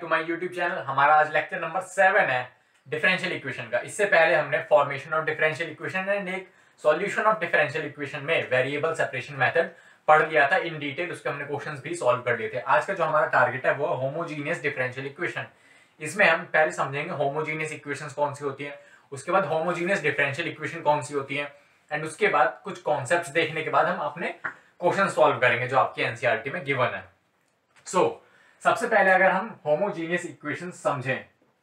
To my YouTube channel. हमारा आज lecture number 7 है डिफरेंशियल इक्वेशन का। इससे पहले हमने formation of differential equation and एक सॉल्यूशन ऑफ डिफरेंशियल इक्वेशन में वेरिएबल सेपरेशन मेथड पढ़ लिया था इन डिटेल। उसके हमने क्वेश्चंस भी सॉल्व कर लिए थे। आज का जो हमारा टारगेट है वो होमोजीनियस डिफरेंशियल इक्वेशन। इसमें हम पहले समझेंगे होमोजीनियस इक्वेशंस कौन सी होती हैं, उसके बाद होमोजीनियस डिफरेंशियल इक्वेशन कौन सी होती है, एंड उसके बाद कुछ कॉन्सेप्ट्स देखने के बाद हम अपने क्वेश्चन सॉल्व करेंगे जो आपके एनसीईआरटी में गिवन है। सबसे पहले अगर हम होमोजीनियस इक्वेशंस समझें,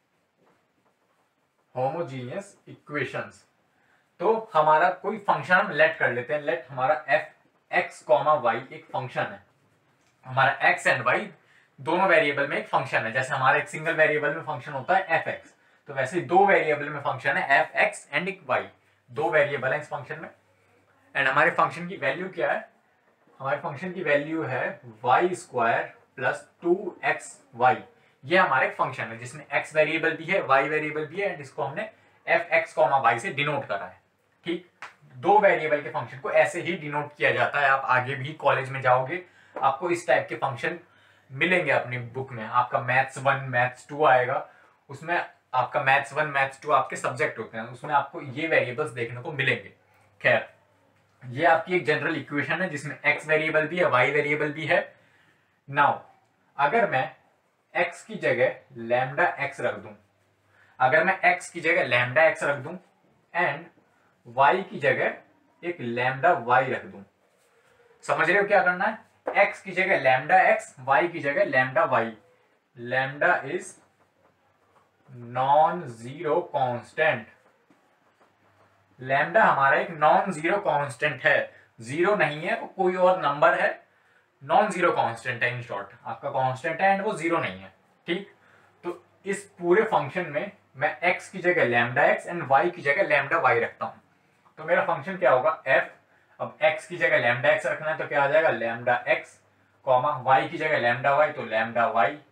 होमोजीनियस इक्वेशंस, तो हमारा कोई फंक्शन हम लेट कर लेते हैं। लेट हमारा एफ एक्स कॉमा वाई एक फंक्शन है। हमारा एक्स एंड वाई दोनों वेरिएबल में एक फंक्शन है। जैसे हमारा एक सिंगल वेरिएबल में फंक्शन होता है एफ एक्स, तो वैसे ही दो वेरिएबल में फंक्शन है एफ एक्स एंड एक वाई। दो वेरिएबल है इस फंक्शन में। एंड हमारे फंक्शन की वैल्यू क्या है? हमारे फंक्शन की वैल्यू है वाई स्क्वायर प्लस 2xy। ये हमारा एक फंक्शन है जिसमें x वेरिएबल भी है, y वेरिएबल भी है, एंड इसको हमने एफ एक्स कॉमा वाई से डिनोट करा है। ठीक, दो वेरिएबल के फंक्शन को ऐसे ही डिनोट किया जाता है। आप आगे भी कॉलेज में जाओगे, आपको इस टाइप के फंक्शन मिलेंगे अपनी बुक में। आपका मैथ्स 1 मैथ्स 2 आएगा, उसमें आपका मैथ्स 1 मैथ्स 2 आपके सब्जेक्ट होते हैं, उसमें आपको ये वेरिएबल्स देखने को मिलेंगे। खैर, ये आपकी एक जनरल इक्वेशन है जिसमें x वेरिएबल भी है, y वेरिएबल भी है। नाउ अगर मैं x की जगह लैम्डा x रख दूं, अगर मैं x की जगह लैम्डा x रख दूं एंड y की जगह एक लैम्डा y रख दूं, समझ रहे हो क्या करना है? x की जगह लैम्डा x, y की जगह lambda y। Lambda is non zero constant. Lambda हमारा एक नॉन जीरो कांस्टेंट है, जीरो नहीं है, वो कोई और नंबर है, नॉन जीरो कांस्टेंट है। इन शॉर्ट आपका कांस्टेंट है एंड वो जीरो नहीं है। ठीक, तो इस पूरे फंक्शन में मैं x की जगह लैम्डा x एंड y की जगह लैम्डा y रखता हूं, तो मेरा फंक्शन क्या होगा? f। अब x की जगह लैम्डा x रखना है तो क्या आ जाएगा? लैम्डा x कॉमा y की जगह लैम्डा y, तो लैम्डा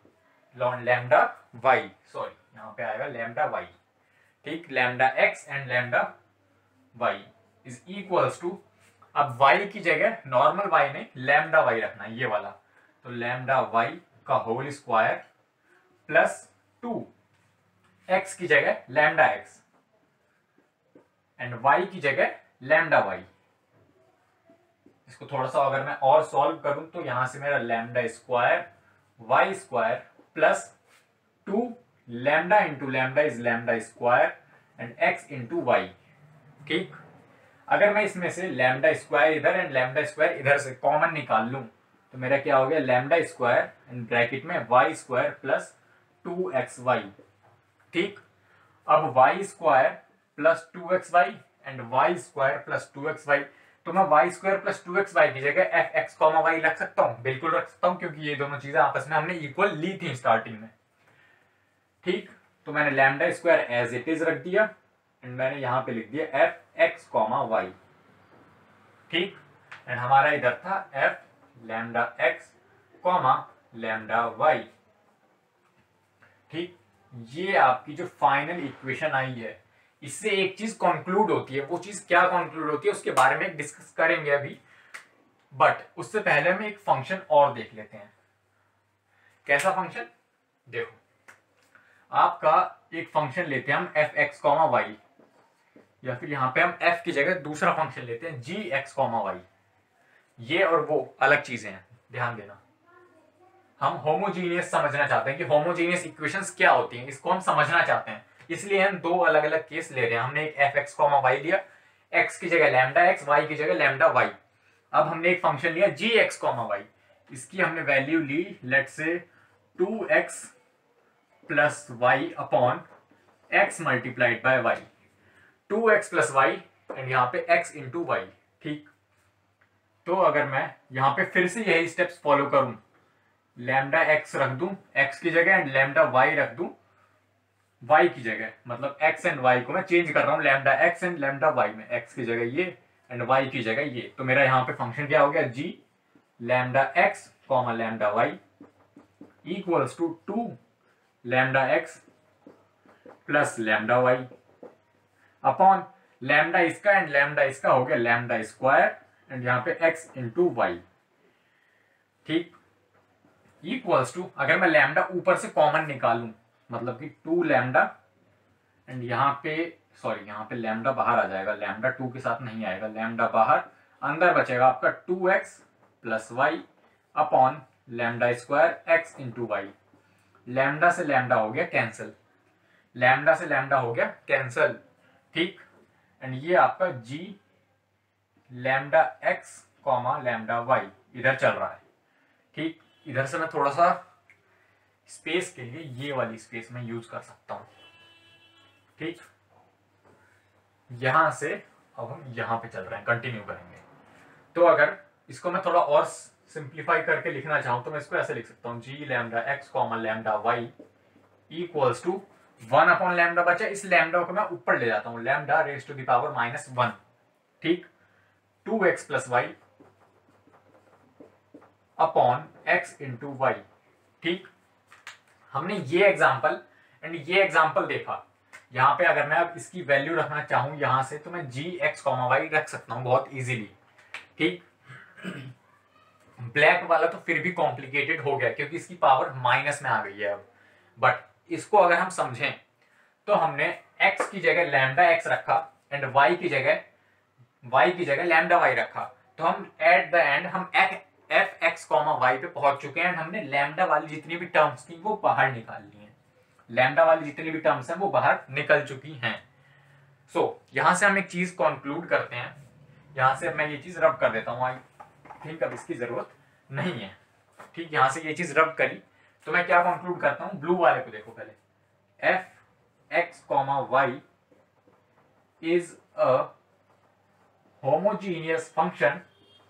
y, सॉरी यहाँ पे आएगा लैम्डा y। ठीक, lambda x and lambda y is equals to, अब y की जगह नॉर्मल y ने लैम्डा y रखना है, ये वाला, तो लैम्डा y का होल स्क्वायर प्लस 2 x की जगह लैम्डा x एंड y की जगह लैम्डा y। इसको थोड़ा सा अगर मैं और सॉल्व करूं तो यहां से मेरा lambda square y square plus 2 lambda into lambda is lambda square and x into y। ठीक, अगर मैं इसमें से लैम्डा स्क्वायर इधर एंड लैम्डा स्क्वायर इधर से कॉमन निकाल लूं तो मेरा क्या हो गया? लैम्डा स्क्वायर एंड ब्रैकेट में वाई स्क्वायर प्लस 2xy। ठीक, अब y square plus 2xy and y square plus 2xy, तो मैं वाई स्क्वायर प्लस 2xy की जगह एफ एक्स कॉमा वाई रख सकता हूं, बिल्कुल रख सकता हूं, क्योंकि ये दोनों चीजें आपस में हमने इक्वल ली थी स्टार्टिंग में। ठीक, तो मैंने lambda square as it is रख दिया एंड मैंने यहां पे लिख दिया एफ एक्स कॉमा वाई। ठीक, एंड हमारा इधर था f lambda x comma lambda y. ठीक, ये आपकी जो फाइनल इक्वेशन आई है, इससे एक चीज कंक्लूड होती है। वो चीज क्या कंक्लूड होती है उसके बारे में डिस्कस करेंगे अभी, बट उससे पहले हम एक फंक्शन और देख लेते हैं। कैसा फंक्शन? देखो, आपका एक फंक्शन लेते हैं हम एफ एक्स कॉमा वाई, या फिर यहां पे हम f की जगह दूसरा फंक्शन लेते हैं जी एक्स कॉमा वाई। ये और वो अलग चीजें हैं, ध्यान देना। हम होमोजीनियस समझना चाहते हैं कि होमोजीनियस इक्वेशंस क्या होती हैं, इसको हम समझना चाहते हैं, इसलिए हम दो अलग अलग केस ले रहे हैं। हमने एक एफ एक्स कॉमा वाई लिया, x की जगह लैम्डा x, y की जगह लैम्डा y। अब हमने एक फंक्शन लिया जी एक्स कॉमा वाई, इसकी हमने वैल्यू ली लेट से 2x plus y upon x multiplied by y, 2x plus y and यहाँ पे x इंटू वाई। ठीक, तो अगर मैं यहाँ पे फिर से यही स्टेप्स फॉलो करूं, लैम्डा x रख दूं x की जगह एंड लैम्डा y रख दूं y की जगह, मतलब x एंड y को मैं चेंज कर रहा हूं, lambda x and lambda y में, x की जगह ये एंड y की जगह ये, तो मेरा यहाँ पे फंक्शन क्या हो गया? g lambda x comma lambda y equals to 2 lambda x plus lambda y upon lambda इसका एंड लैम्डा इसका हो गया लैम्डा स्क्वायर एंड यहाँ पे x इंटू वाई। ठीक, इक्वल्स टू, अगर मैं लैम्डा ऊपर से कॉमन निकालूं, मतलब कि 2 लैम्डा, एंड यहाँ पे सॉरी यहाँ पे लैम्डा बाहर आ जाएगा, लैम्डा 2 के साथ नहीं आएगा, लैम्डा बाहर, अंदर बचेगा आपका 2x plus y upon lambda square x into y. Lambda से लैम्डा हो गया कैंसिल, लैम्डा से लैम्डा हो गया कैंसिल, ठीक। एंड ये आपका g lambda x comma lambda y इधर चल रहा है, ठीक। इधर से मैं थोड़ा सा स्पेस के लिए ये वाली स्पेस में यूज कर सकता हूं, ठीक। यहां से अब हम यहां पे चल रहे हैं, कंटिन्यू करेंगे। तो अगर इसको मैं थोड़ा और सिंप्लीफाई करके लिखना चाहूं तो मैं इसको ऐसे लिख सकता हूं, g lambda x comma lambda y equals to 1 upon lambda बचा, इस लैम्डा को मैं ऊपर ले जाता हूं, lambda raise to the power -1, ठीक, 2x plus y upon x into y, ठीक। हमने ये एग्जाम्पल एंड ये एग्जाम्पल देखा। यहाँ पे अगर मैं अब इसकी वैल्यू रखना चाहूं यहां से, तो मैं जी एक्स कॉमा वाई रख सकता हूं बहुत इजीली, ठीक। ब्लैक वाला तो फिर भी कॉम्प्लिकेटेड हो गया क्योंकि इसकी पावर माइनस में आ गई है अब, बट इसको अगर हम समझें तो हमने x की जगह लैम्डा x रखा एंड y की जगह लैम्डा y रखा, तो हम एट द एंड हम एफ एक्स कॉमा वाई पे पहुंच चुके हैं एंड हमने लैम्डा वाली जितनी भी टर्म्स थी वो बाहर निकाल ली हैं, लैम्डा वाली जितनी भी टर्म्स हैं वो बाहर निकल चुकी हैं। सो यहां से हम एक चीज कंक्लूड करते हैं, यहां से मैं ये चीज रब कर देता हूं, आई थिंक अब इसकी जरूरत नहीं है, ठीक। यहां से ये चीज रब करी तो मैं क्या कंक्लूड करता हूं, ब्लू वाले को देखो पहले, f x comma y is a homogeneous function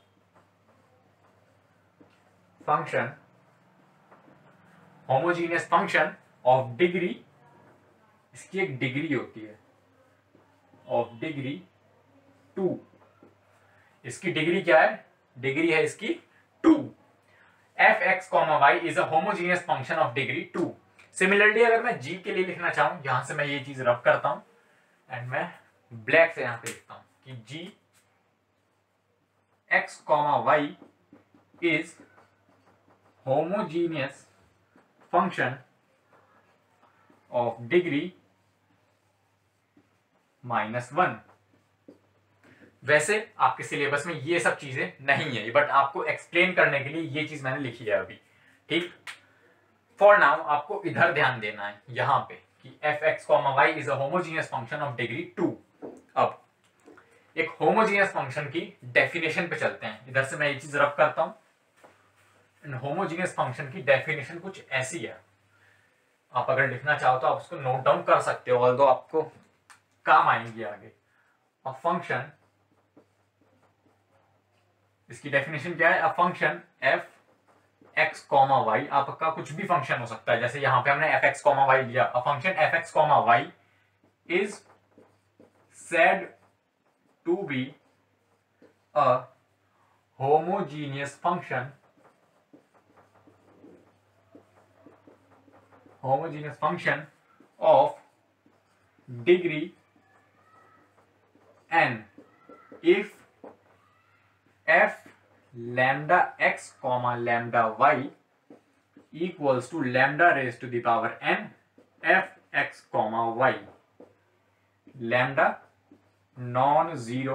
homogeneous function of degree, इसकी एक डिग्री होती है ऑफ डिग्री 2, इसकी डिग्री क्या है, डिग्री है इसकी 2। F x comma y is a homogeneous function of degree 2। Similarly अगर मैं जी के लिए लिखना चाहूं, यहां से मैं ये चीज रब करता हूं एंड मैं ब्लैक से यहां पे लिखता हूं कि g x comma y is homogeneous function of degree -1। वैसे आपके सिलेबस में ये सब चीजें नहीं है, बट आपको एक्सप्लेन करने के लिए ये चीज मैंने लिखी है अभी, ठीक। फॉर नाउ आपको इधर ध्यान देना है यहां पे कि f x comma y is a homogeneous function of degree 2। अब एक होमोजीनियस फंक्शन की डेफिनेशन पे चलते हैं, इधर से मैं ये चीज रब करता हूं। होमोजीनियस फंक्शन की डेफिनेशन कुछ ऐसी है, आप अगर लिखना चाहो तो आप उसको नोट डाउन कर सकते हो, ऑल्दो आपको काम आएंगे आगे। अ फंक्शन, इसकी डेफिनेशन क्या है, a function f x comma y, आपका कुछ भी फंक्शन हो सकता है, जैसे यहां पे हमने एफ एक्स कॉमा वाई लिया, a function f x comma y is said to be a homogeneous function of degree n if f lambda x comma lambda y equals to lambda raised to the power n f x comma y, lambda non zero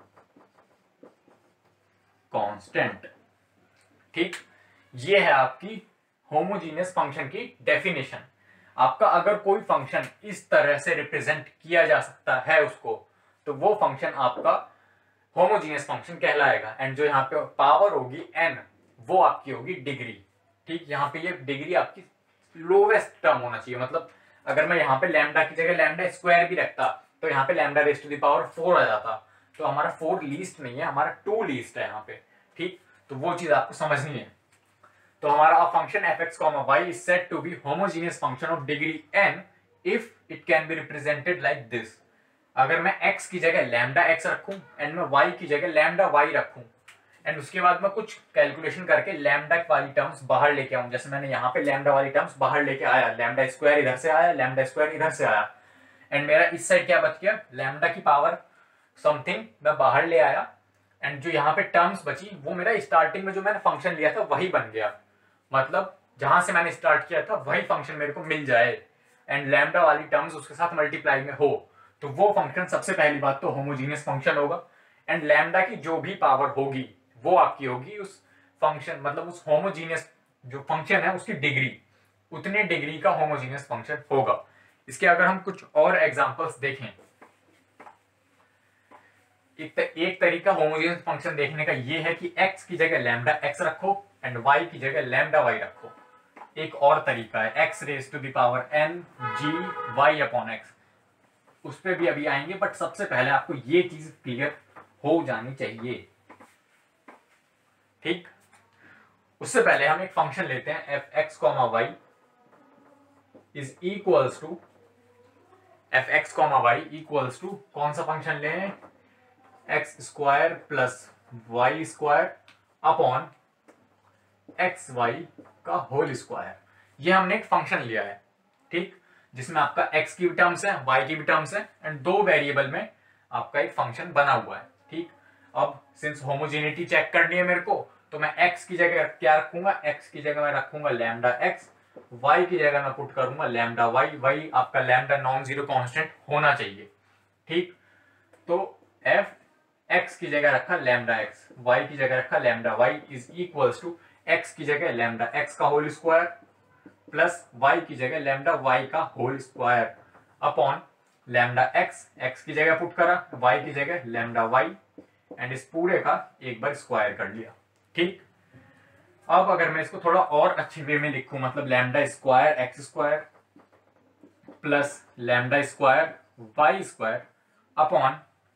constant, ठीक। ये है आपकी homogeneous function की definition. आपका अगर कोई function इस तरह से रिप्रेजेंट किया जा सकता है उसको, तो वो फंक्शन आपका होमोजीनियस फंक्शन कहलाएगा। एंड जो यहाँ पे पावर होगी n, वो आपकी होगी डिग्री, ठीक। यहाँ पे ये डिग्री आपकी लोवेस्ट टर्म होना चाहिए, मतलब अगर मैं यहाँ पे लैम्डा की जगह लैम्डा स्क्वायर भी रखता तो यहाँ पे lambda raise to the power 4 आ जाता, तो हमारा 4 लीस्ट नहीं है, हमारा 2 लीस्ट है यहाँ पे, ठीक। तो वो चीज आपको समझनी है। तो हमारा function f x comma y is said to be homogeneous function of degree n if it can be represented like this. अगर मैं x की जगह लैम्डा x रखूं एंड मैं y की जगह लैम्डा y रखूं एंड उसके बाद मैं कुछ कैलकुलेशन करके लैम्डा वाली टर्म्स बाहर लेके आऊं, जैसे मैंने यहाँ पे लैम्डा वाली टर्म्स बाहर लेके आया, लैम्डा स्क्वायर इधर से आया, लैम्डा स्क्वायर इधर से आया, एंड मेरा इस साइड क्या बच गया, लैम्डा की पावर समथिंग मैं बाहर ले आया, एंड जो यहाँ पे टर्म्स बची वो मेरा स्टार्टिंग में जो मैंने फंक्शन लिया था वही बन गया। मतलब जहां से मैंने स्टार्ट किया था वही फंक्शन मेरे को मिल जाए एंड लैम्डा वाली टर्म्स उसके साथ मल्टीप्लाई में हो, तो वो फंक्शन सबसे पहली बात तो होमोजीनियस फंक्शन होगा। एंड लैम्डा की जो भी पावर होगी वो आपकी होगी उस फंक्शन, मतलब उस होमोजीनियस जो फंक्शन है उसकी डिग्री, उतने डिग्री का होमोजीनियस फंक्शन होगा। इसके अगर हम कुछ और एग्जांपल्स देखें, एक तरीका होमोजेनियस फंक्शन देखने का ये है कि x की जगह लैम्डा x रखो एंड y की जगह लैम्डा y रखो। एक और तरीका है x raise to the power n g y upon x, उस पर भी अभी आएंगे, बट सबसे पहले आपको ये चीज क्लियर हो जानी चाहिए, ठीक। उससे पहले हम एक फंक्शन लेते हैं f x comma y is equals to f x comma y equals to कौन सा फंक्शन लें, x square plus y square upon x y का होल स्क्वायर। ये हमने एक फंक्शन लिया है, ठीक, जिसमें आपका x की भी टर्म्स है y की भी टर्म्स है एंड दो वेरिएबल में आपका एक फंक्शन बना हुआ है, ठीक। अब सिंस होमोजेनिटी चेक करनी है मेरे को, तो मैं x की जगह क्या रखूंगा, x की जगह मैं रखूंगा लैम्डा x, y की जगह मैं पुट करूंगा लैम्डा y, वही आपका लैम्डा नॉन जीरो कांस्टेंट होना चाहिए, ठीक। तो f x की जगह रखा लैम्डा x, y की जगह रखा lambda y is equals to x की जगह लैम्डा x का होल स्क्वायर प्लस y की जगह लैम्डा y का whole square upon lambda x की जगह पुट करा, y की जगह लैम्डा y एंड इस पूरे का एक बार स्क्वायर कर लिया, ठीक। अब अगर मैं इसको थोड़ा और अच्छी वे में लिखूं, मतलब lambda square x square plus lambda square y square upon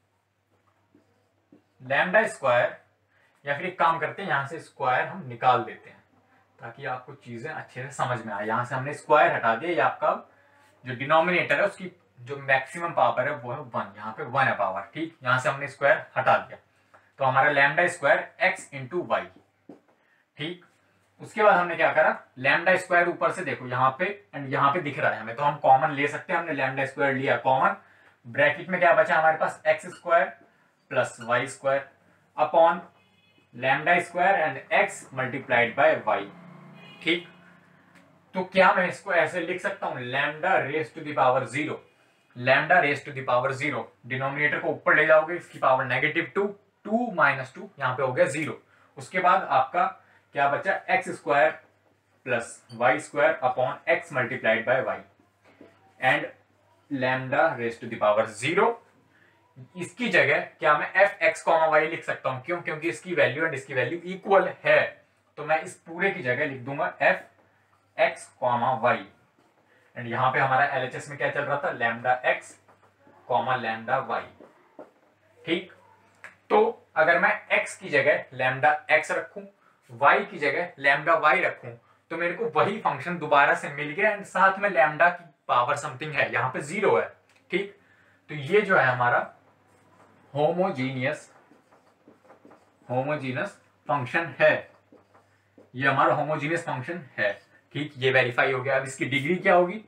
lambda square, या फिर एक काम करते हैं यहां से स्क्वायर हम निकाल देते हैं ताकि आपको चीजें अच्छे से समझ में आए। यहां से हमने स्क्वायर हटा दिया, ये आपका जो डिनोमिनेटर है उसकी जो मैक्सिमम पावर है वो है 1, यहाँ पे 1 है पावर, ठीक। यहां से हमने स्क्वायर हटा दिया, तो हमारा lambda square x into y, ठीक। उसके बाद हमने क्या करा, लैम्डा स्क्वायर ऊपर से देखो यहाँ पे एंड यहाँ पे दिख रहा है हमें, तो हम कॉमन ले सकते हैं, हमने लैम्डा स्क्वायर लिया कॉमन, ब्रैकेट में क्या बचा हमारे पास x square plus y square upon lambda square and x multiplied by y, ठीक। तो क्या मैं इसको ऐसे लिख सकता हूं, lambda raise to the power 0, lambda raise to the power 0, denominator को ऊपर ले जाओगे, इसकी पावर -2, 2 माइनस 2 यहाँ पे हो गया 0। उसके बाद आपका क्या बचा, x square plus y square upon x multiplied by y and lambda raise to the power 0। इसकी जगह क्या मैं एफ एक्स कॉमा वाई लिख सकता हूं, क्यों, क्योंकि इसकी वैल्यू एंड इसकी वैल्यू इक्वल है, तो मैं इस पूरे की जगह लिख दूंगा f x comma y and यहां पे हमारा एलएचएस में क्या चल रहा था, lambda x comma lambda y, ठीक। तो अगर मैं x की जगह लैम्डा x रखूं, y की जगह लैम्डा y रखूं, तो मेरे को वही फंक्शन दोबारा से मिल गया एंड साथ में लैम्डा की पावर समथिंग है, यहाँ पे 0 है, ठीक। तो ये जो है हमारा होमोजीनियस फंक्शन है, ये हमारा होमोजीनियस फंक्शन है, ठीक। ये वेरीफाई हो गया। अब इसकी डिग्री क्या होगी,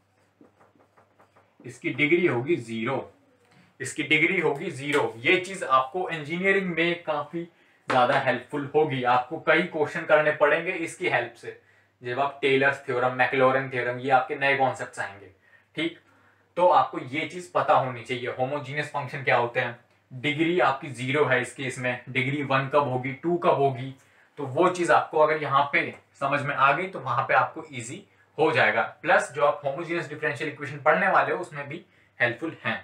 इसकी डिग्री होगी 0, इसकी डिग्री होगी 0। ये चीज आपको इंजीनियरिंग में काफी ज्यादा हेल्पफुल होगी, आपको कई क्वेश्चन करने पड़ेंगे इसकी हेल्प से, जब आप टेलर्स थ्योरम, मैक्लॉरेन थ्योरम, ये आपके नए कॉन्सेप्ट्स आएंगे, ठीक। तो आपको ये चीज पता होनी चाहिए होमोजीनियस फंक्शन क्या होते हैं, डिग्री आपकी 0 है इस केस में, डिग्री 1 कब होगी, 2 कब होगी, तो वो चीज आपको अगर यहाँ पे समझ में आ गई तो वहां पे आपको ईजी हो जाएगा। प्लस जो आप होमोजीनियस डिफरेंशियल इक्वेशन पढ़ने वाले हो उसमें भी हेल्पफुल हैं।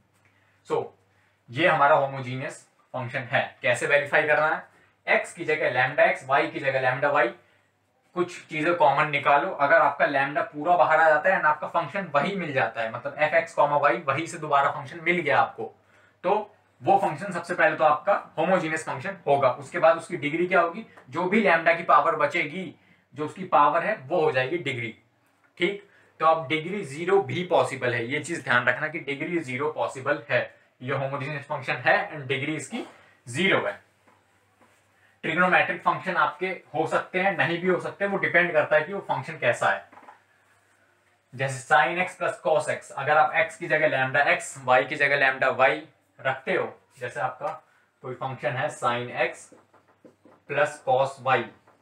ये हमारा होमोजीनियस फंक्शन है। कैसे वेरीफाई करना है, x की जगह लैम्डा x, y की जगह लैम्डा y, कुछ चीजें कॉमन निकालो, अगर आपका लैम्डा पूरा बाहर आ जाता है एंड आपका फंक्शन वही मिल जाता है, मतलब एफ एक्स कॉमा वाई वही से दोबारा फंक्शन मिल गया आपको, तो वो फंक्शन सबसे पहले तो आपका होमोजीनियस फंक्शन होगा। उसके बाद उसकी डिग्री क्या होगी, जो भी लैम्डा की पावर बचेगी, जो उसकी पावर है वो हो जाएगी डिग्री, ठीक। तो अब डिग्री 0 भी पॉसिबल है, ये चीज ध्यान रखना कि डिग्री 0 पॉसिबल है, ये होमोजेनियस फंक्शन है एंड डिग्री इसकी 0 है। ट्रिग्नोमेट्रिक फंक्शन आपके हो सकते हैं, नहीं भी हो सकते, वो डिपेंड करता है कि वो फंक्शन कैसा है। जैसे sine x plus cos x, अगर आप x की जगह लैम्डा एक्स, y की जगह लैम्डा वाई रखते हो, जैसे आपका कोई फंक्शन है sine x plus cos y,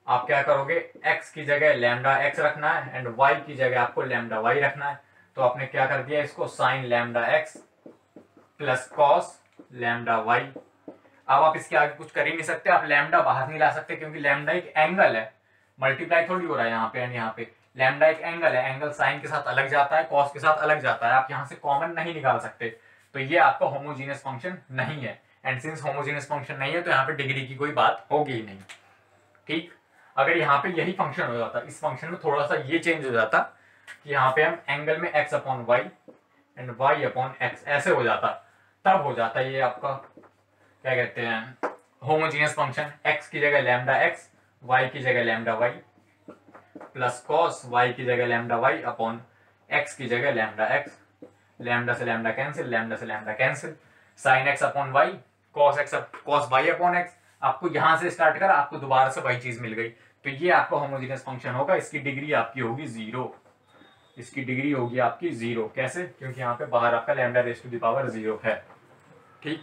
आप क्या करोगे, x की जगह लैम्डा x रखना है एंड y की जगह आपको लैम्डा y रखना है। तो आपने क्या कर दिया, इसको sine lambda x plus cos lambda y। अब आप इसके आगे कुछ कर ही नहीं सकते, आप लैम्डा बाहर नहीं ला सकते क्योंकि लैम्डा एक एंगल है, मल्टीप्लाई थोड़ी हो रहा है यहाँ पे एंड यहाँ पे। लैम्डा एक एंगल है, एंगल साइन के साथ अलग जाता है, कॉस के साथ अलग जाता है, आप यहाँ से कॉमन नहीं निकाल सकते। तो ये आपका होमोजीनियस फंक्शन नहीं है, एंड सिंस होमोजीनियस फंक्शन नहीं है तो यहाँ पे डिग्री की कोई बात होगी ही नहीं। ठीक, अगर यहाँ पे यही फंक्शन हो जाता, इस फंक्शन में थोड़ा सा ये चेंज हो जाता कि यहाँ पे हम एंगल में x upon y and y upon x ऐसे हो जाता, तब हो जाता ये आपका क्या कहते हैं होमोजीनियस फंक्शन। x की जगह लैम्डा x, y की जगह lambda y plus cos y की जगह लैम्डा y अपॉन x की जगह लैम्डा x। लैम्डा से लैम्डा कैंसिल, लैम्डा से lambda cancel, sine x upon y, cos y upon x। आपको यहां से स्टार्ट करा, आपको दोबारा से वही चीज मिल गई। तो ये आपका होमोजीनियस फंक्शन होगा, इसकी डिग्री आपकी होगी 0, इसकी डिग्री होगी आपकी 0। कैसे, क्योंकि यहाँ पे बाहर आपका lambda raise to the power 0 है। ठीक,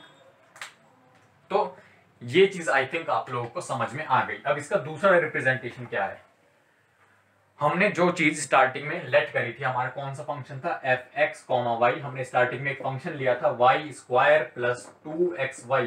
तो ये चीज आई थिंक आप लोगों को समझ में आ गई। अब इसका दूसरा रिप्रेजेंटेशन क्या है, हमने जो चीज स्टार्टिंग में लेट करी थी, हमारा कौन सा फंक्शन था, एफ एक्स कॉमा वाई। हमने स्टार्टिंग में एक फंक्शन लिया था y square plus 2xy,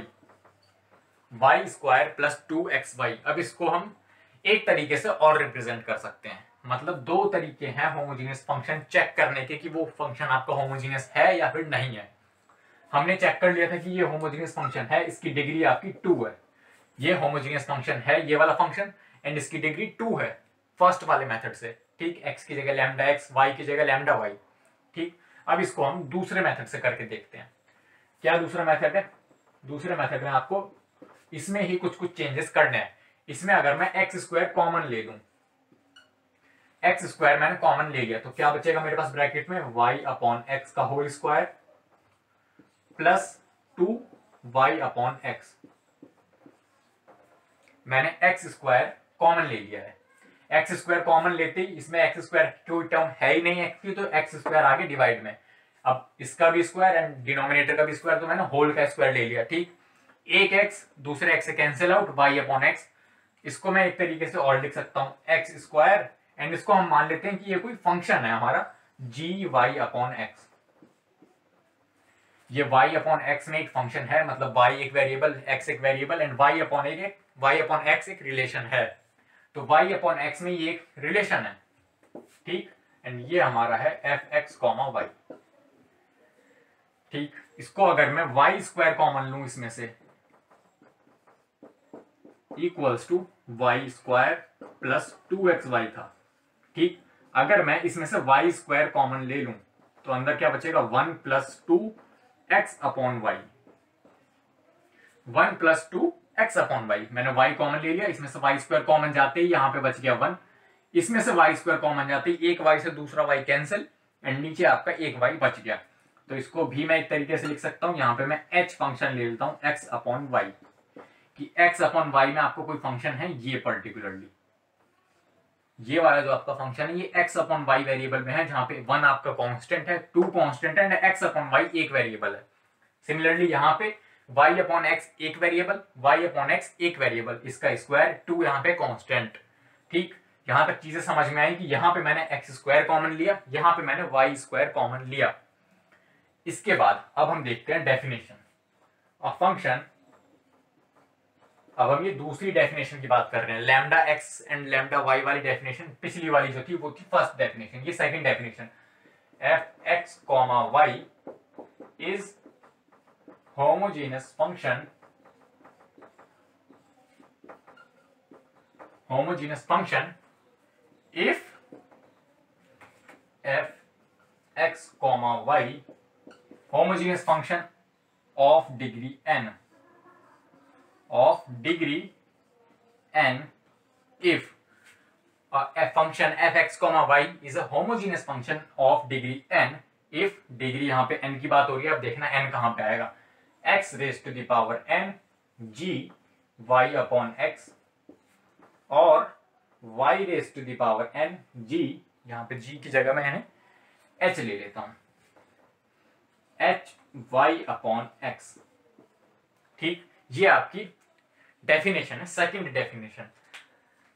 y square plus 2xy। अब इसको हम एक तरीके से और रिप्रेजेंट कर सकते हैं, मतलब दो तरीके हैं होमोजीनियस फंक्शन चेक करने के कि वो फंक्शन आपका होमोजीनियस है या फिर नहीं है। हमने चेक कर लिया था कि ये होमोजीनियस फंक्शन है, इसकी डिग्री आपकी 2 है। ये होमोजीनियस फंक्शन है, ये वाला फंक्शन, एंड इसकी डिग्री 2 है फर्स्ट वाले मेथड से। ठीक, x की जगह लैम्डा x, y की जगह लैम्डा y। ठीक, अब इसको हम दूसरे मेथड से करके देखते हैं। क्या दूसरा मेथड है, दूसरे मेथड में आपको इसमें ही कुछ कुछ चेंजेस करने हैं। इसमें अगर मैं एक्स स्क्वायर कॉमन ले लूं, एक्स स्क्वायर मैंने कॉमन ले लिया, तो क्या बचेगा मेरे पास ब्रैकेट में, y अपॉन एक्स का whole square plus 2y upon x. मैंने एक्स स्क्वायर कॉमन ले लिया है, एक्स स्क्वायर कॉमन लेते ही इसमें एक्स स्क्वायर कोई टर्म है ही नहीं एक्स की, तो एक्स स्क्वायर आगे डिवाइड में। अब इसका भी स्क्वायर एंड डिनोमिनेटर का भी स्क्वायर, तो मैंने होल का स्क्वायर ले लिया। ठीक, एक एक्स दूसरे एक्स से cancel out, y upon x. इसको मैं एक तरीके से और लिख सकता हूं एक्स स्क्वायर, एंड इसको हम मान लेते हैं कि ये कोई फंक्शन है हमारा जी वाई अपॉन एक्स। ये y अपॉन एक्स में एक फंक्शन है, मतलब y एक वेरिएबल, x एक variable, and y upon x एक रिलेशन है। तो y अपॉन एक्स में ये एक रिलेशन है। ठीक, एंड ये हमारा है एफ एक्स कॉमा वाई। ठीक, इसको अगर मैं y स्क्वायर कॉमन लूं इसमें से, equals to y square plus 2xy था। ठीक, अगर मैं इसमें से y स्क्वायर कॉमन ले लूं तो अंदर क्या बचेगा, 1 plus 2x upon y, 1 plus 2x upon y. मैंने y कॉमन ले लिया, इसमें से y स्क्वायर कॉमन जाते ही यहाँ पे बच गया 1, इसमें से y स्क्वायर कॉमन जाते ही एक y से दूसरा y कैंसिल, एंड नीचे आपका एक y बच गया। तो इसको भी मैं एक तरीके से लिख सकता हूं, यहाँ पे मैं h फंक्शन ले लेता हूं x अपॉन वाई, कि x अपॉन वाई में आपको कोई फंक्शन है, ये पर्टिकुलरली ये वाला जो आपका फंक्शन है ये x अपॉन वाई वेरिएबल में है, जहां पे 1 आपका कांस्टेंट है, 2 कांस्टेंट है, एंड x अपॉन वाई एक वेरिएबल है। सिमिलरली यहाँ पे y अपॉन x एक वेरिएबल, y अपॉन x एक वेरिएबल, इसका स्क्वायर 2 यहाँ पे कांस्टेंट। ठीक, यहां तक चीजें समझ में आई कि यहाँ पे मैंने x स्क्वायर कॉमन लिया, यहाँ पे मैंने y स्क्वायर कॉमन लिया। इसके बाद अब हम देखते हैं डेफिनेशन ऑफ फंक्शन। अब हम ये दूसरी डेफिनेशन की बात कर रहे हैं, lambda x and lambda y वाली डेफिनेशन पिछली वाली जो थी वो थी फर्स्ट डेफिनेशन, ये second definition. F x comma y is homogeneous function, homogeneous function if f x comma y homogeneous function of degree n, of degree n if a function fx, y is a homogeneous function of degree n if degree, यहाँ पे n की बात हो रही है, अब देखना n कहाँ पे आएगा, x raised to the power n g y upon x और y raised to the power n g, यहाँ पे g की जगह मैंने h ले लेता हूं, h y upon x। ठीक, ये आपकी डेफिनेशन है, सेकंड डेफिनेशन।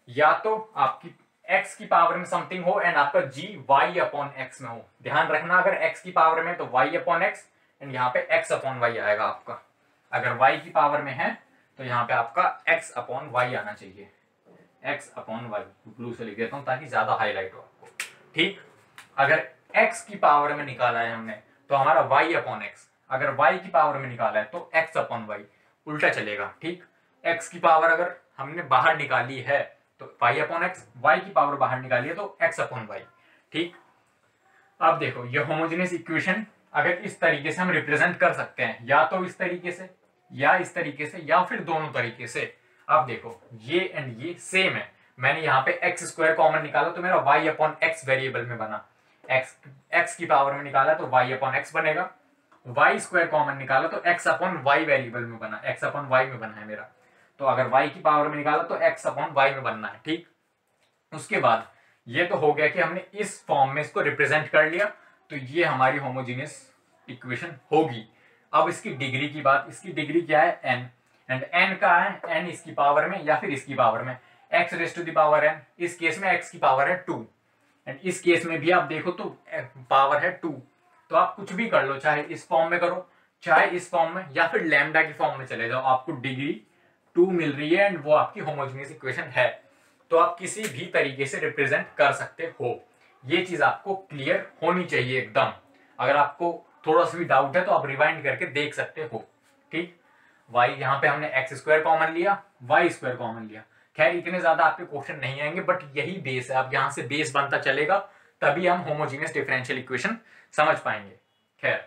या तो आपकी x की पावर में समथिंग हो एंड आपका g y अपॉन x में हो। ध्यान रखना, अगर x की पावर में तो y अपॉन x एंड यहाँ पे x अपॉन y आएगा आपका। अगर y की पावर में है तो यहाँ पे आपका x अपॉन y आना चाहिए, x अपॉन y। ब्लू से लिख देता हूँ ताकि ज्यादा हाईलाइट हो आपको। ठीक, अगर x की पावर में निकाला है हमने तो हमारा y अपॉन x, अगर y की पावर में निकाला है तो x अपॉन y, उल्टा चलेगा। ठीक, x की पावर अगर हमने बाहर निकाली है तो y अपॉन x, y की पावर बाहर निकाली है तो x अपॉन y। ठीक, अब देखो ये होमोजेनियस इक्वेशन अगर इस तरीके से हम रिप्रेजेंट कर सकते हैं, या तो इस तरीके से या इस तरीके से या फिर दोनों तरीके से। अब देखो ये एंड ये सेम है, मैंने यहाँ पे एक्स स्क्वायर कॉमन निकाला तो मेरा y अपॉन एक्स वेरिएबल में बना, x की पावर में निकाला तो y अपॉन एक्स बनेगा, y स्क्वायर कॉमन निकाला तो x अपॉन y वेरिएबल में बना, x अपॉन y में बना है मेरा। तो अगर y की पावर में निकाला तो x अपॉन y में बनना है। ठीक, उसके बाद ये तो हो गया कि हमने इस फॉर्म में इसको रिप्रेजेंट कर लिया, तो ये हमारी होमोजेनियस इक्वेशन होगी। अब इसकी डिग्री की बात, इसकी डिग्री क्या है n, एंड n का है n इसकी पावर में या फिर इसकी पावर में, x raise to the power n, इस केस में x की पावर है 2 एंड इस केस में भी आप देखो तो पावर है 2। तो आप कुछ भी कर लो, चाहे इस फॉर्म में करो चाहे इस फॉर्म में या फिर लैम्डा की फॉर्म में चले जाओ, आपको डिग्री 2 मिल रही है एंड वो आपकी होमोजेनियस इक्वेशन है। तो आप किसी भी तरीके से रिप्रेजेंट कर सकते हो, ये चीज आपको क्लियर होनी चाहिए एकदम। अगर आपको थोड़ा सा भी डाउट है तो आप रिवाइंड करके देख सकते हो। ठीक, y यहाँ पे हमने x स्क्वायर कॉमन लिया, y स्क्वायर कॉमन लिया। खैर इतने ज्यादा आपके क्वेश्चन नहीं आएंगे, बट यही बेस है, अब यहाँ से बेस बनता चलेगा तभी हम होमोजेनियस डिफरेंशियल इक्वेशन समझ पाएंगे। खैर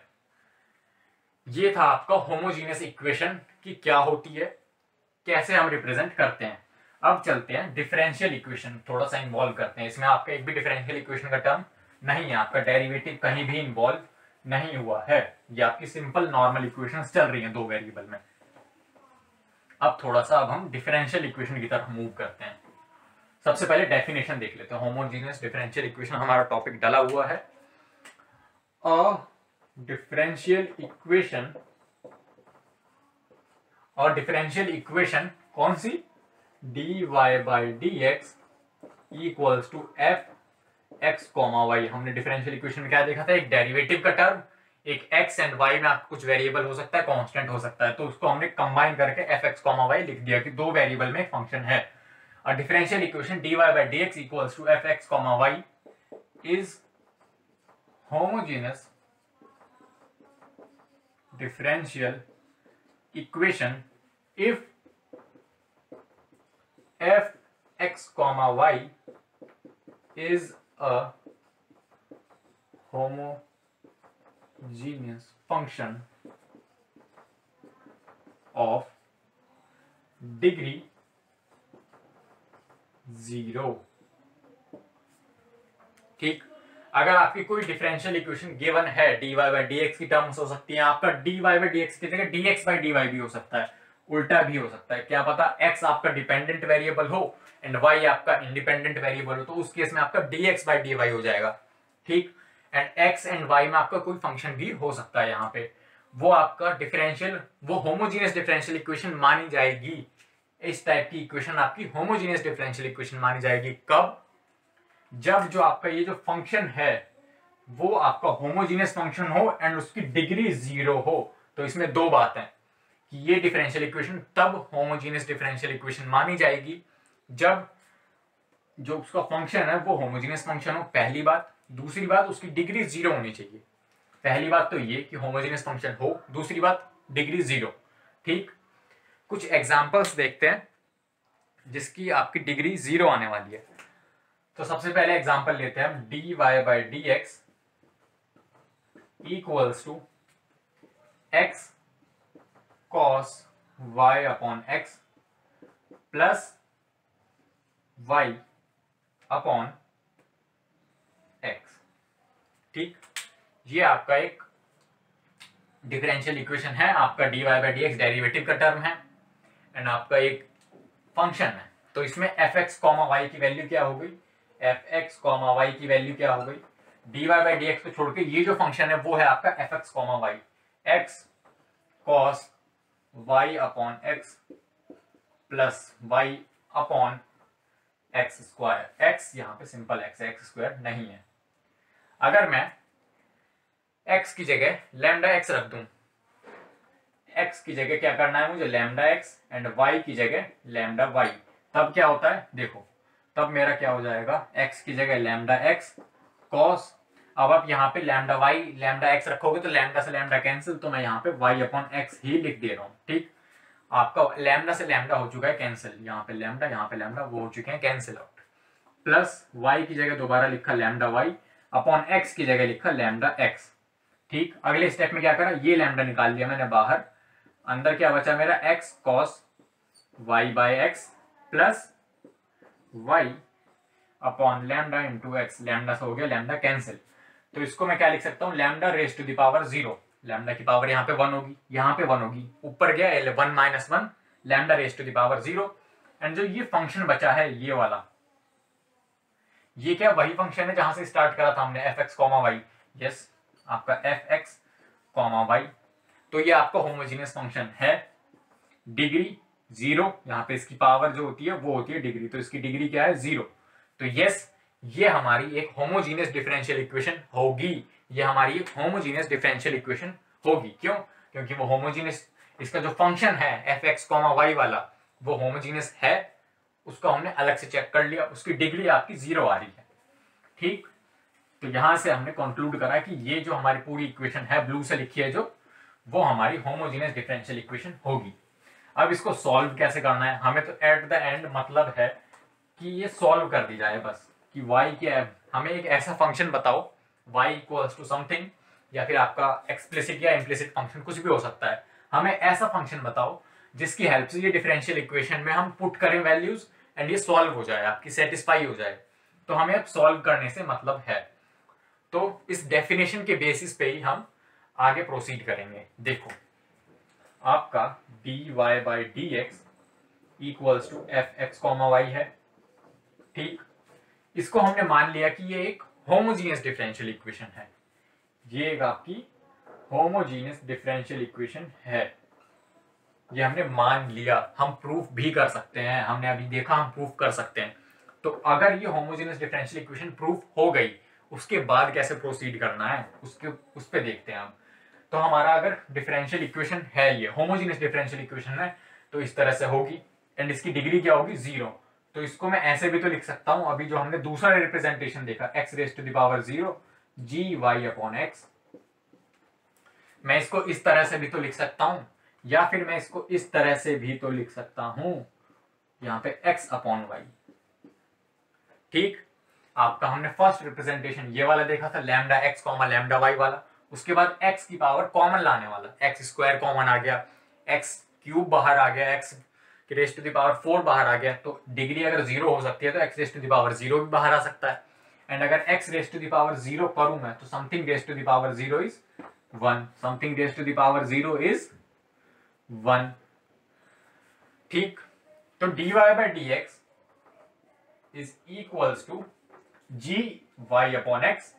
ये था आपका होमोजेनियस इक्वेशन की क्या होती है, कैसे हम रिप्रेजेंट करते हैं। अब चलते हैं डिफरेंशियल इक्वेशन, थोड़ा सा इन्वॉल्व करते हैं इसमें। आपका एक भी डिफरेंशियल इक्वेशन का टर्म नहीं है, आपका डेरिवेटिव कहीं भी इन्वॉल्व नहीं हुआ है, ये आपकी सिंपल नॉर्मल इक्वेशंस चल रही हैं दो वेरिएबल में। अब थोड़ा सा अब हम डिफरेंशियल इक्वेशन की तरफ मूव करते हैं। सबसे पहले डेफिनेशन देख लेते हैं। होमोजेनियस डिफरेंशियल इक्वेशन हमारा टॉपिक डला हुआ है। अ डिफरेंशियल इक्वेशन, और डिफरेंशियल इक्वेशन कौन सी, dy by d x equals to f x comma y. हमने डिफरेंशियल इक्वेशन में क्या देखा था, एक डेरिवेटिव का टर्म, एक x एंड y में आपको कुछ वेरिएबल हो सकता है, कांस्टेंट हो सकता है, तो उसको हमने कंबाइन करके एफ एक्स कॉमा वाई लिख दिया कि दो वेरिएबल में एक फंक्शन है। और differential equation dy by d x equals to f x comma y is homogeneous differential equation if f x comma y is a homogeneous function of degree 0। ठीक, अगर आपकी कोई डिफरेंशियल इक्वेशन गिवन है, dy by d x की terms हो सकती है, आपका dy बाई डी एक्स की जगह dx बाई dy भी हो सकता है, उल्टा भी हो सकता है, क्या पता x आपका डिपेंडेंट वेरिएबल हो एंड y आपका इंडिपेंडेंट वेरिएबल हो, तो उस केस में आपका dx बाई dy हो जाएगा। ठीक, एंड x एंड y में आपका कोई फंक्शन भी हो सकता है यहाँ पे, वो आपका डिफरेंशियल, वो होमोजेनियस डिफरेंशियल इक्वेशन मानी जाएगी। इस टाइप की इक्वेशन आपकी होमोजेनियस डिफरेंशियल इक्वेशन मानी जाएगी। कब, जब जो आपका ये जो फंक्शन है वो आपका होमोजेनियस फंक्शन हो एंड उसकी डिग्री 0 हो। तो इसमें दो बात है कि ये डिफरेंशियल इक्वेशन तब होमोजेनियस डिफरेंशियल इक्वेशन मानी जाएगी जब जो उसका फंक्शन है वो होमोजेनियस फंक्शन हो, पहली बात। दूसरी बात, उसकी डिग्री 0 होनी चाहिए। पहली बात तो ये कि होमोजेनियस फंक्शन हो, दूसरी बात डिग्री 0। ठीक, कुछ एग्जांपल्स देखते हैं जिसकी आपकी डिग्री 0 आने वाली है। तो सबसे पहले एग्जांपल लेते हैं हम, dy by d x equals to x cos y upon x plus y upon x. ठीक, ये आपका एक डिफरेंशियल इक्वेशन है, आपका dy by d x derivative का टर्म है एंड आपका एक फंक्शन है। तो इसमें एफ एक्स कॉमा वाई की वैल्यू क्या हो गई, एफ एक्स कॉमा वाई की वैल्यू क्या हो गई, dy बाई डी एक्स को छोड़ के ये जो फंक्शन है वो है आपका F x comma Y, X cos y upon x plus y upon X square, X यहाँ पे सिंपल एक्स है, एक्स स्क्वायर नहीं है। अगर मैं एक्स की जगह लैम्डा एक्स रख दूं, एक्स की जगह क्या करना है मुझे, लैम्डा एक्स, एंड वाई की जगह लैम्डा वाई, तब क्या होता है देखो, तब मेरा क्या हो जाएगा, एक्स की जगह लैम्डा एक्स कॉस, अब आप यहाँ पे लैम्डा वाई लैम्डा एक्स रखोगे तो लैम्डा से लैम्डा कैंसिल, तो मैं यहाँ पे वाई अपॉन एक्स ही लिख दे रहा हूँ। ठीक, आपका लैम्डा से लैम्डा हो चुका है कैंसिल, यहाँ पे लैम्डा वो हो चुके हैं कैंसिल आउट, प्लस वाई की जगह दोबारा लिखा लैम्डा वाई अपॉन एक्स की जगह लिखा लैम्डा एक्स। ठीक, अगले स्टेप में क्या करा, ये लैम्डा निकाल लिया मैंने बाहर, अंदर क्या बचा मेरा x cos y by x plus y upon lambda into x, lambda से हो गया लैम्डा कैंसिल, तो इसको मैं क्या लिख सकता हूँ, lambda raise to the power 0, lambda की पावर यहाँ पे 1 होगी, यहाँ पे 1 होगी, ऊपर गया 1 minus 1, lambda raise to the power 0, and जो ये फंक्शन बचा है ये वाला, ये क्या वही फंक्शन है जहां से स्टार्ट करा था हमने, f x comma y, yes आपका एफ एक्स कॉमा वाई, तो ये आपका होमोजीनियस फंक्शन है, डिग्री 0, यहाँ पे इसकी पावर जो होती है वो होती है डिग्री, तो इसकी डिग्री क्या है 0, तो यस ये हमारी एक होमोजीनियस डिफरेंशियल इक्वेशन होगी, ये हमारी एक होमोजीनियस डिफरेंशियल इक्वेशन होगी। क्यों, क्योंकि वो होमोजीनियस, इसका जो फंक्शन है एफ एक्स कॉमा वाई वाला वो होमोजीनियस है, उसका हमने अलग से चेक कर लिया, उसकी डिग्री आपकी 0 आ रही है। ठीक, तो यहां से हमने कंक्लूड करा कि ये जो हमारी पूरी इक्वेशन है ब्लू से लिखी है जो, वो हमारी होमोजीनियस डिफरेंशियल इक्वेशन होगी। अब इसको सॉल्व कैसे करना है, हमें तो एट द एंड मतलब है कि ये सॉल्व कर दी जाए बस, कि y क्या है, हमें एक ऐसा फंक्शन बताओ y इक्वल्स टू समथिंग, या फिर आपका एक्सप्लिसिट या इम्प्लिसिट फंक्शन कुछ भी हो सकता है, हमें ऐसा फंक्शन बताओ जिसकी हेल्प से ये डिफरेंशियल इक्वेशन में हम पुट करें वैल्यूज एंड ये सॉल्व हो जाए, आपकी सेटिस्फाई हो जाए, तो हमें अब सॉल्व करने से मतलब है। तो इस डेफिनेशन के बेसिस पे ही हम आगे प्रोसीड करेंगे। देखो आपका dy by d x equals to f x comma y है। ठीक, इसको हमने मान लिया कि ये एक होमोजीनियस डिफरेंशियल इक्वेशन है, ये एक आपकी होमोजीनियस डिफरेंशियल इक्वेशन है, ये हमने मान लिया, हम प्रूफ भी कर सकते हैं, हमने अभी देखा हम प्रूफ कर सकते हैं। तो अगर ये होमोजीनियस डिफरेंशियल इक्वेशन प्रूफ हो गई, उसके बाद कैसे प्रोसीड करना है उस पे देखते हैं हम। तो हमारा अगर डिफरेंशियल इक्वेशन है, ये होमोजीनियस डिफरेंशियल इक्वेशन है, तो इस तरह से होगी, एंड इसकी डिग्री क्या होगी 0, तो इसको मैं ऐसे भी तो लिख सकता हूं, अभी जो हमने दूसरा रिप्रेजेंटेशन देखा x raise to the power 0 g y upon x, मैं इसको इस तरह से भी तो लिख सकता हूं, या फिर मैं इसको इस तरह से भी तो लिख सकता हूं, यहां पे x अपॉन वाई। ठीक, आपका हमने फर्स्ट रिप्रेजेंटेशन ये वाला देखा था, lambda x comma lambda y वाला, उसके बाद x की पावर कॉमन लाने वाला, एक्स स्क्वायर कॉमन आ गया, एक्स क्यूब बाहर आ गया, x raise to the power 4 बाहर आ गया, तो डिग्री अगर 0 हो सकती है तो x raise to the power 0 भी बाहर आ सकता है, एंड अगर x raise to the power 0 करूं मैं तो something raise to the power 0 is 1, something raise to the power 0 is 1। ठीक, तो dy by d x is equals to g y upon x,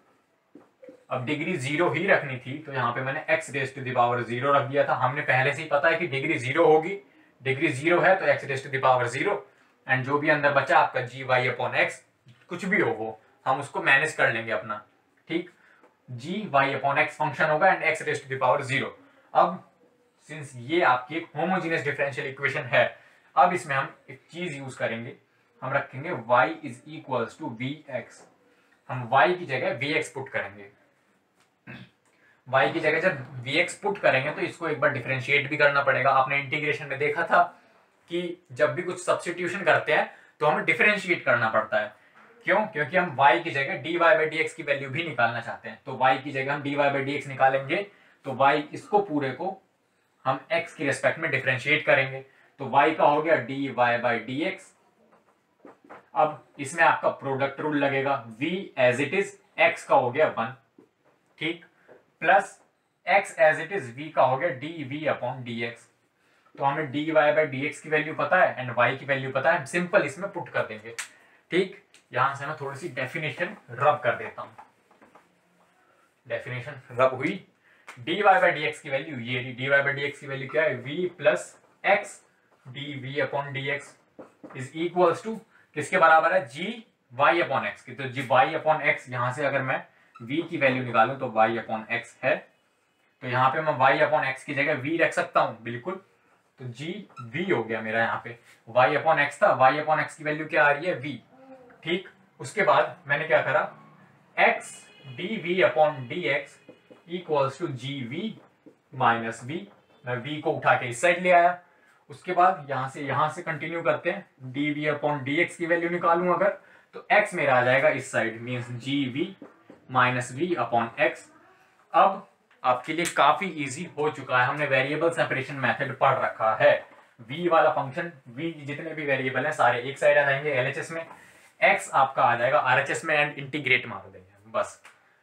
अब डिग्री 0 ही रखनी थी तो यहाँ पे मैंने x raise to the power 0 रख दिया था, हमने पहले से ही पता है कि डिग्री 0 होगी, डिग्री 0 है तो x raise to the power 0, and जो भी अंदर बचा आपका जी वाई अपॉन एक्स, कुछ भी हो वो हम उसको मैनेज कर लेंगे अपना। ठीक, g y upon x function होगा and x raise to the power 0। अब सिंस ये आपकी एक होमोजीनियस डिफरेंशियल इक्वेशन है, अब इसमें हम एक चीज यूज करेंगे, हम रखेंगे y is equals to v x, हम y की जगह वी एक्स पुट करेंगे, y की जगह जब vx पुट करेंगे तो इसको एक बार डिफरेंशिएट भी करना पड़ेगा। आपने इंटीग्रेशन में देखा था कि जब भी कुछ सब्स्टिट्यूशन करते हैं तो हमें डिफरेंशिएट करना पड़ता है। क्यों, क्योंकि हम y की जगह dy बाई डी एक्स की वैल्यू भी निकालना चाहते हैं, तो y की जगह हम dy बाई डी एक्स निकालेंगे, तो y इसको पूरे को हम x की रेस्पेक्ट में डिफरेंशिएट करेंगे, तो y का हो गया dy बाई डी एक्स। अब इसमें आपका प्रोडक्ट रूल लगेगा, v as it is x का हो गया 1, ठीक, plus x as it is v का हो गया d v upon d x, तो हमें dy बाई डी एक्स की वैल्यू पता है एंड y की वैल्यू पता है, हम सिंपल इसमें पुट कर देंगे। ठीक, यहां से मैं थोड़ी सी डेफिनेशन रब कर देता हूं, डेफिनेशन रब हुई, dy बाई डी एक्स की वैल्यू ये रही, dy बाई डी एक्स की वैल्यू क्या है v plus x d v upon d x is equals to किसके बराबर है, जी वाई अपॉन एक्स की। तो जी वाई अपॉन एक्स, यहां से अगर मैं v की वैल्यू निकालूं तो y अपॉन एक्स है, तो यहाँ पे मैं y अपॉन एक्स की जगह v रख सकता हूं, बिल्कुल। तो जी v हो गया मेरा, यहाँ पे y अपॉन एक्स था, y अपॉन एक्स की वैल्यू क्या आ रही है, v। ठीक, उसके बाद मैंने क्या करा, x dv upon dx equals to g v minus v। मैं v को उठा के इस साइड ले आया। उसके बाद यहां से कंटिन्यू करते हैं, dv अपॉन dx की वैल्यू निकालूं अगर, तो x मेरा आ जाएगा इस side, means g v minus v upon x. अब आपके लिए काफी इजी हो चुका है, हमने वेरिएबल सेपरेशन मेथड पढ़ रखा है। v वाला फंक्शन, v जितने भी वेरिएबल हैं सारे एक साइड आ जाएंगे LHS में, x आपका आ जाएगा RHS में, एंड इंटीग्रेट मार देंगे बस।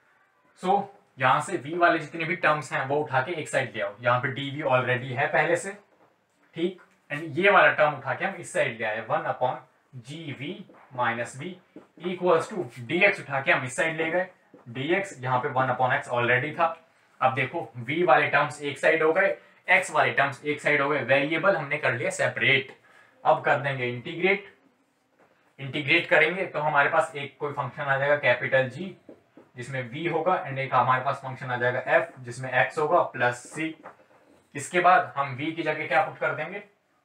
सो यहां से v वाले जितने भी टर्म्स हैं वो उठा के एक साइड ले आओ, यहाँ पे dv ऑलरेडी है पहले से, ठीक। एंड ये वाला टर्म उठा के हम इस साइड ले आए, 1 upon g v minus v equals to dx उठा के हम इस साइड ले गए, dx यहाँ पे 1 अपॉन एक्स ऑलरेडी था। अब देखो v वाले टर्म्स एक साइड हो गए, x वाले टर्म्स एक साइड हो गए, वेरिएबल हमने कर लिया सेपरेट। अब कर देंगे इंटीग्रेट, इंटीग्रेट करेंगे तो हमारे पास एक कोई फंक्शन आ जाएगा कैपिटल G जिसमें v होगा, एंड एक हमारे पास फंक्शन आ जाएगा f जिसमें x होगा प्लस c। इसके बाद हम v की जगह क्या पुट कर देंगे,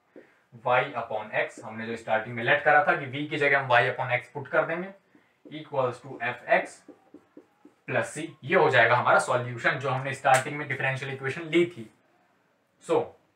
y अपॉन एक्स, हमने जो स्टार्टिंग में लेट करा था कि v की जगह हम y अपॉन एक्स पुट कर देंगे, equals to f x plus c. ये हो जाएगा हमारा सॉल्यूशन जो हमने स्टार्टिंग में डिफरेंशियल इक्वेशन ली थी। सो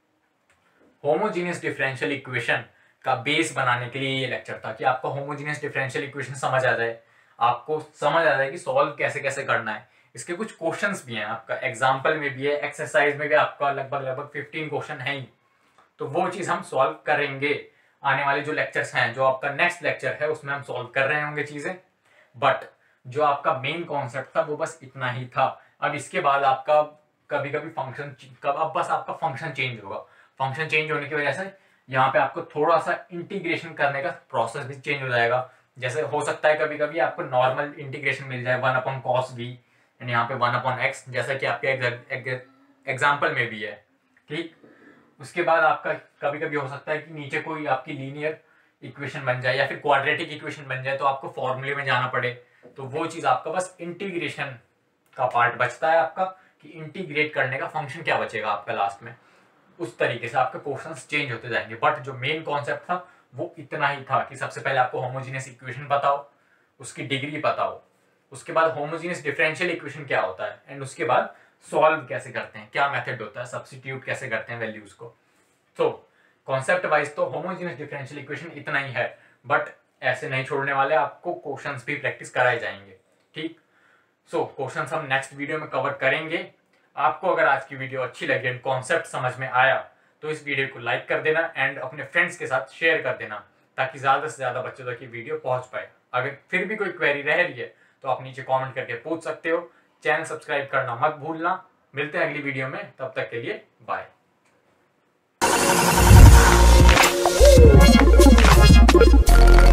होमोजीनियस डिफरेंशियल इक्वेशन का बेस बनाने के लिए ये लेक्चर था कि आपको होमोजीनियस डिफरेंशियल इक्वेशन समझ आ जाए, आपको समझ आ जाए कि सॉल्व कैसे कैसे करना है। इसके कुछ क्वेश्चंस भी हैं, आपका एग्जाम्पल में भी है, एक्सरसाइज में भी आपका लगभग 15 क्वेश्चन है ही, तो वो चीज हम सॉल्व करेंगे। आने वाले जो लेक्चर्स हैं, जो आपका नेक्स्ट लेक्चर है उसमें हम सॉल्व कर रहे होंगे चीजें, बट जो आपका मेन कॉन्सेप्ट था वो बस इतना ही था। अब इसके बाद आपका कभी कभी फंक्शन, अब बस आपका फंक्शन चेंज होगा, फंक्शन चेंज होने की वजह से यहाँ पे आपको थोड़ा सा इंटीग्रेशन करने का प्रोसेस भी चेंज हो जाएगा। जैसे हो सकता है कभी कभी आपको नॉर्मल इंटीग्रेशन मिल जाए 1 अपॉन कॉस वी, एंड यहाँ पे 1 अपॉन एक्स, जैसा कि आपके एग्जाम्पल में भी है, ठीक। उसके बाद आपका कभी कभी हो सकता है कि नीचे कोई आपकी लीनियर इक्वेशन बन जाए या फिर क्वाड्रेटिक इक्वेशन बन जाए, तो आपको फॉर्मूले में जाना पड़े, तो वो चीज आपका बस इंटीग्रेशन का पार्ट बचता है आपका, कि इंटीग्रेट करने का फंक्शन क्या बचेगा आपका लास्ट में। उस तरीके से आपके क्वेश्चंस चेंज होते जाएंगे, बट जो मेन कॉन्सेप्ट था वो इतना ही था कि सबसे पहले आपको होमोजीनियस इक्वेशन बताओ, उसकी डिग्री बताओ, उसके बाद होमोजीनियस डिफरेंशियल इक्वेशन क्या होता है, एंड उसके बाद सॉल्व कैसे करते हैं, क्या मेथड होता है, सब्स्टिट्यूट कैसे करते हैं वैल्यूज को। तो कॉन्सेप्ट वाइज तो होमोजीनियस डिफरेंशियल इक्वेशन इतना ही है, बट ऐसे नहीं छोड़ने वाले, आपको क्वेश्चंस भी प्रैक्टिस कराए जाएंगे, ठीक। सो क्वेश्चंस हम नेक्स्ट वीडियो में कवर करेंगे। आपको अगर आज की वीडियो अच्छी लगी एंड कॉन्सेप्ट समझ में आया तो इस वीडियो को लाइक कर देना एंड अपने फ्रेंड्स के साथ शेयर कर देना, ताकि ज्यादा से ज्यादा बच्चों तक ये वीडियो पहुंच पाए। अगर फिर भी कोई क्वेरी रह रही है तो आप नीचे कमेंट करके पूछ सकते हो। चैनल सब्सक्राइब करना मत भूलना। मिलते हैं अगली वीडियो में, तब तक के लिए बाय।